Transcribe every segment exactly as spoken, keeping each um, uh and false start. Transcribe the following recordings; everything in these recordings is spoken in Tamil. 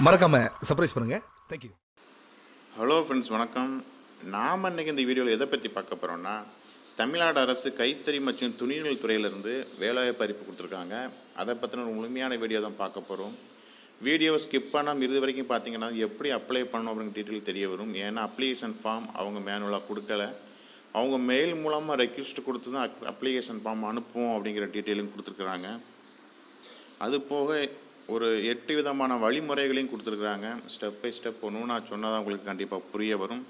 மறக்காம சர்ப்ரைஸ் பண்ணுங்க. Thank you. ஹலோ ஃப்ரெண்ட்ஸ், வணக்கம். நாம் இன்றைக்கி இந்த வீடியோவில் எதை பற்றி பார்க்க போகிறோம்னா, தமிழ்நாடு அரசு கைத்தறி மற்றும் துணிநூல் துறையிலிருந்து வேலைவாய்ப்பு அறிவிப்பு கொடுத்துருக்காங்க. அதை பற்றின ஒரு முழுமையான வீடியோ தான் பார்க்க போகிறோம். வீடியோவை ஸ்கிப் பண்ணாமல் இது வரைக்கும் பார்த்தீங்கன்னா எப்படி அப்ளை பண்ணணும் அப்படிங்கிற டீட்டெயில் தெரிய வரும். ஏன்னா அப்ளிகேஷன் ஃபார்ம் அவங்க மேனுவலாக கொடுக்கல, அவங்க மெயில் மூலமாக ரெக்வெஸ்ட் கொடுத்து தான் அப்ளிகேஷன் ஃபார்ம் அனுப்புவோம் அப்படிங்கிற டீட்டெயிலும் கொடுத்துருக்குறாங்க. அது போக ஒரு எட்டு விதமான வழிமுறைகளையும் கொடுத்துருக்குறாங்க. ஸ்டெப் பை ஸ்டெப் ஒன்று நான் சொன்னால் தான் உங்களுக்கு கண்டிப்பாக புரிய வரும்.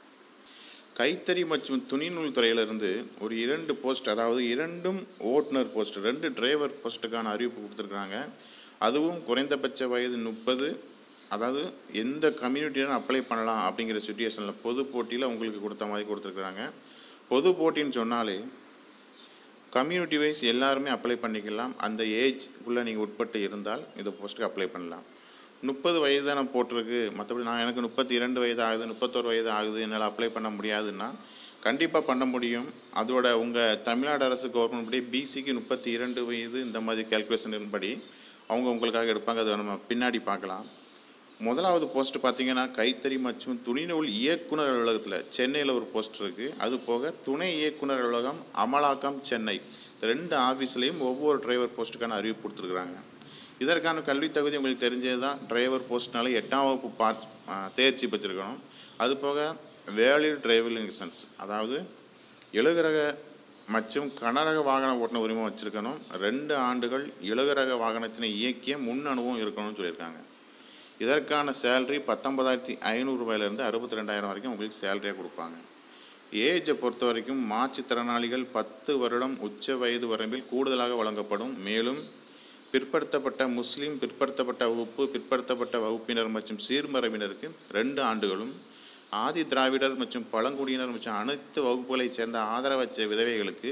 கைத்தறி மற்றும் துணிநூல் துறையிலிருந்து ஒரு இரண்டு போஸ்ட், அதாவது இரண்டும் ஓட்டுநர் போஸ்ட், ரெண்டு டிரைவர் போஸ்ட்டுக்கான அறிவிப்பு கொடுத்துருக்குறாங்க. அதுவும் குறைந்தபட்ச வயது முப்பது, அதாவது எந்த கம்யூனிட்டியும் அப்ளை பண்ணலாம் அப்படிங்கிற சுச்சுவேஷனில் பொது போட்டியில் உங்களுக்கு கொடுத்த மாதிரி கொடுத்துருக்குறாங்க. பொது போட்டின்னு சொன்னாலே கம்யூனிட்டி வைஸ் எல்லாருமே அப்ளை பண்ணிக்கலாம். அந்த ஏஜ்க்குள்ளே நீங்கள் உட்பட்டு இருந்தால் இந்த போஸ்ட்டுக்கு அப்ளை பண்ணலாம். முப்பது வயது தான் நான் போட்டிருக்கு, மற்றபடி நான் எனக்கு முப்பத்தி இரண்டு வயது ஆகுது, முப்பத்தோரு வயது ஆகுது, என்னால் அப்ளை பண்ண முடியாதுன்னா கண்டிப்பாக பண்ண முடியும். அதோட உங்கள் தமிழ்நாடு அரசு கவர்மெண்ட் படி பிசிக்கு முப்பத்தி இரண்டு வயது இந்த மாதிரி கேல்குலேஷன் படி அவங்க உங்களுக்காக எடுப்பாங்க. அதை நம்ம பின்னாடி பார்க்கலாம். முதலாவது போஸ்ட் பார்த்தீங்கன்னா கைத்தறி மற்றும் துணிநூல் இயக்குனர் அலுவலகத்தில் சென்னையில் ஒரு போஸ்ட் இருக்குது. அது போக துணை இயக்குனர் அலுவலகம் அமலாக்கம் சென்னை, ரெண்டு ஆஃபீஸ்லேயும் ஒவ்வொரு டிரைவர் போஸ்ட்டுக்கான அறிவிப்பு கொடுத்துருக்குறாங்க. இதற்கான கல்வி தகுதி உங்களுக்கு தெரிஞ்சது தான். டிரைவர் போஸ்ட்னால எட்டாம் வகுப்பு பாஸ் தேர்ச்சி பெற்றிருக்கணும். அது போக வேலிட் டிரைவிங் லைசன்ஸ், அதாவது எழுகரக மற்றும் கனரக வாகன ஓட்டுநர் உரிமை வச்சுருக்கணும். ரெண்டு ஆண்டுகள் எழுகரக வாகனத்தினை இயக்கிய முன் அனுபவம் இருக்கணும்னு சொல்லியிருக்காங்க. இதற்கான சேலரி பத்தொன்பதாயிரத்தி ஐநூறு ரூபாயிலேருந்து அறுபத்தி ரெண்டாயிரம் வரைக்கும் உங்களுக்கு சேலரியாக கொடுப்பாங்க. ஏஜை பொறுத்த வரைக்கும் மாற்றுத்திறனாளிகள் பத்து வருடம் உச்ச வயது வரம்பில் கூடுதலாக வழங்கப்படும். மேலும் பிற்படுத்தப்பட்ட முஸ்லீம், பிற்படுத்தப்பட்ட வகுப்பு, பிற்படுத்தப்பட்ட வகுப்பினர் மற்றும் சீர்மரபினருக்கு ரெண்டு ஆண்டுகளும், ஆதி திராவிடர் மற்றும் பழங்குடியினர் மற்றும் அனைத்து வகுப்புகளைச் சேர்ந்த ஆதரவற்ற விதவைகளுக்கு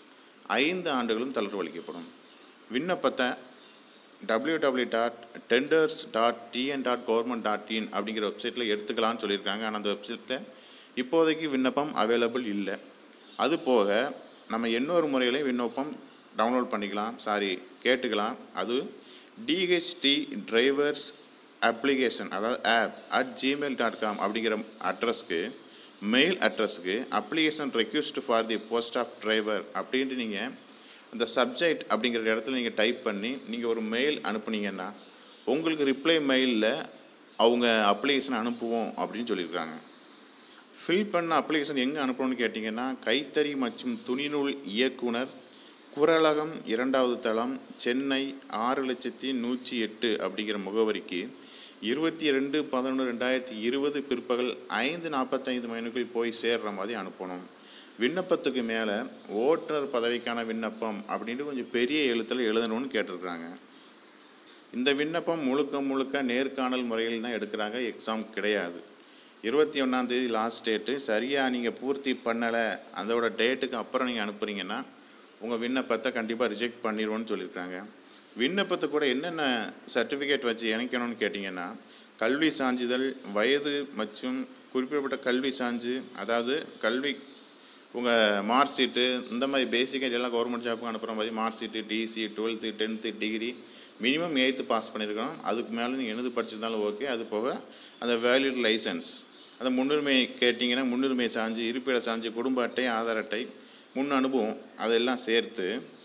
ஐந்து ஆண்டுகளும் தளர்வு அளிக்கப்படும். விண்ணப்பத்தை W W dot tenders dot TN dot government dot in அப்படிங்கிற வெப்சைட்டில் எடுத்துக்கலாம்னு சொல்லியிருக்காங்க. ஆனால் அந்த வெப்சைட்டில் இப்போதைக்கு விண்ணப்பம் அவைலபிள் இல்லை. அது போக நம்ம இன்னொரு முறையிலையும் விண்ணப்பம் டவுன்லோட் பண்ணிக்கலாம், சாரி கேட்டுக்கலாம். அது டிஹெச்டி டிரைவர்ஸ் அப்ளிகேஷன், அதாவது app at Gmail dot com அப்படிங்கிற அட்ரஸ்க்கு, மெயில் அட்ரஸ்க்கு application request for the post of driver அப்படின்ட்டு நீங்கள் அந்த சப்ஜெக்ட் அப்படிங்கிற இடத்துல நீங்கள் டைப் பண்ணி நீங்கள் ஒரு மெயில் அனுப்புனீங்கன்னா உங்களுக்கு ரிப்ளை மெயிலில் அவங்க அப்ளிகேஷன் அனுப்புவோம் அப்படின்னு சொல்லியிருக்காங்க. ஃபில் பண்ண அப்ளிகேஷன் எங்கே அனுப்பணும்னு கேட்டிங்கன்னா, கைத்தறி மற்றும் துணிநூல் இயக்குனர், குரலகம், இரண்டாவது தளம், சென்னை ஆறு லட்சத்தி நூற்றி எட்டு அப்படிங்கிற முகவரிக்கு இருபத்தி ரெண்டு பதினொன்று ரெண்டாயிரத்தி இருபது பிற்பகல் ஐந்து நாற்பத்தைந்து மணிக்குள் போய் சேர்ற மாதிரி அனுப்பணும். விண்ணப்பத்துக்கு மேலே ஓட்டுநர் பதவிக்கான விண்ணப்பம் அப்படின்ட்டு கொஞ்சம் பெரிய எழுத்தில் எழுதணும்னு கேட்டிருக்கிறாங்க. இந்த விண்ணப்பம் முழுக்க முழுக்க நேர்காணல் முறையில் தான் எடுக்கிறாங்க, எக்ஸாம் கிடையாது. இருபத்தி ஒன்றாந்தேதி லாஸ்ட் டேட்டு. சரியாக நீங்கள் பூர்த்தி பண்ணலை, அதோட டேட்டுக்கு அப்புறம் நீங்கள் அனுப்புகிறீங்கன்னா உங்கள் விண்ணப்பத்தை கண்டிப்பாக ரிஜெக்ட் பண்ணிடுவோன்னு சொல்லியிருக்காங்க. விண்ணப்பத்தை கூட என்னென்ன சர்டிஃபிகேட் வச்சு இணைக்கணும்னு கேட்டிங்கன்னா, கல்வி சான்றிதழ், வயது மற்றும் குறிப்பிடப்பட்ட கல்வி சான்று, அதாவது கல்வி உங்கள் மார்க் ஷீட்டு, இந்த மாதிரி பேசிக்காக எல்லாம் கவர்மெண்ட் ஜாப்புக்கு அனுப்புகிற மாதிரி mark sheet, TC, twelfth, tenth, degree, minimum eighth pass பண்ணியிருக்கணும். அதுக்கு மேலே நீங்கள் என்னது படிச்சிருந்தாலும் ஓகே. அது போக அந்த வேலிட் லைசன்ஸ், அந்த முன்னுரிமை கேட்டிங்கன்னா முன்னுரிமை சான்று, இருப்பிட சான்று, குடும்ப அட்டை, ஆதார் அட்டை, முன் அனுபவம், அதெல்லாம் சேர்த்து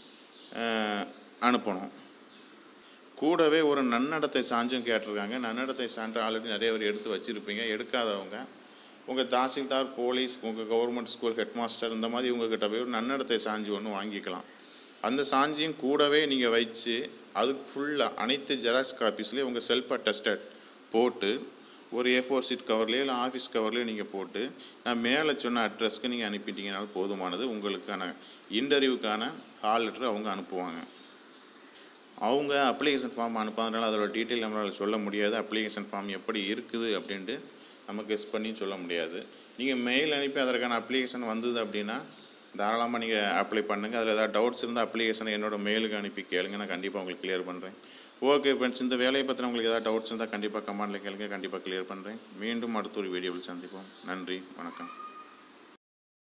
அனுப்பணும். கூடவே ஒரு நன்னடத்தை சான்றும் கேட்டிருக்காங்க. நன்னடத்தை சான்று ஆல்ரெடி நிறைய பேர் எடுத்து வச்சுருப்பீங்க. எடுக்காதவங்க உங்கள் தாசில்தார், போலீஸ், உங்கள் கவர்மெண்ட் ஸ்கூல் ஹெட் மாஸ்டர், இந்த மாதிரி உங்கள்கிட்ட போய் ஒரு நன்னடத்தை சான்று ஒன்று வாங்கிக்கலாம். அந்த சான்றையும் கூடவே நீங்கள் வச்சு அதுக்கு ஃபுல்லாக அனைத்து ஜெராக்ஸ் காப்பீஸ்லேயும் உங்கள் செல்ஃப் அட்டஸ்டட் போட்டு ஒரு ஏ ஃபோர் ஷீட் கவர்லேயோ இல்லை ஆஃபீஸ் கவர்லேயோ நீங்கள் போட்டு நான் மேலே சொன்ன அட்ரஸ்க்கு நீங்கள் அனுப்பிட்டீங்கனாலும் போதுமானது. உங்களுக்கான இன்டர்வியூக்கான கால் லெட்டர் அவங்க அனுப்புவாங்க. அவங்க அப்ளிகேஷன் ஃபார்ம் அனுப்பாதனால அதோட டீட்டெயில் நம்மளால் சொல்ல முடியாது. அப்ளிகேஷன் ஃபார்ம் எப்படி இருக்குது அப்படின்ட்டு நம்ம கெஸ் பண்ணி சொல்ல முடியாது. நீங்கள் மெயில் அனுப்பி அதற்கான அப்ளிகேஷன் வந்தது அப்படின்னா தாராளமாக நீங்கள் அப்ளை பண்ணுங்கள். அதில் ஏதாவது டவுட்ஸ் இருந்தால் அப்ளிகேஷனை என்னோடய மெயிலுக்கு அனுப்பி கேளுங்க, நான் கண்டிப்பாக உங்களுக்கு கிளியர் பண்ணுறேன். ஓகே ஃப்ரெண்ட்ஸ், இந்த வேலையை பற்றி உங்களுக்கு ஏதாவது டவுட்ஸ் இருந்தால் கண்டிப்பாக கமெண்ட்டில் கேளுங்க, கண்டிப்பாக கிளியர் பண்ணுறேன். மீண்டும் அடுத்த ஒரு வீடியோவில் சந்திப்போம். நன்றி, வணக்கம்.